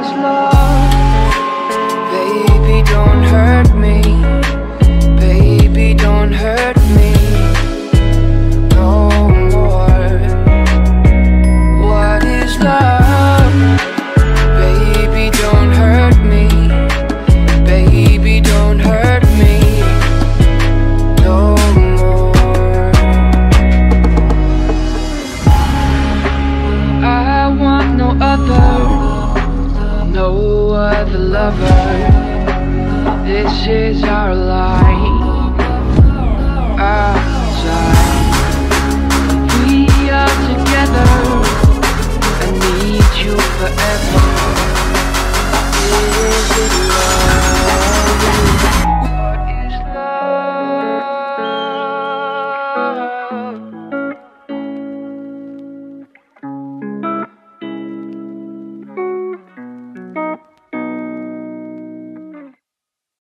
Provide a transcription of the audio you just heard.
is love? Baby, don't hurt me. Baby, don't hurt me no more. What is love? Baby, don't hurt me. Baby, don't hurt me no more. I want no other lover. This is our life.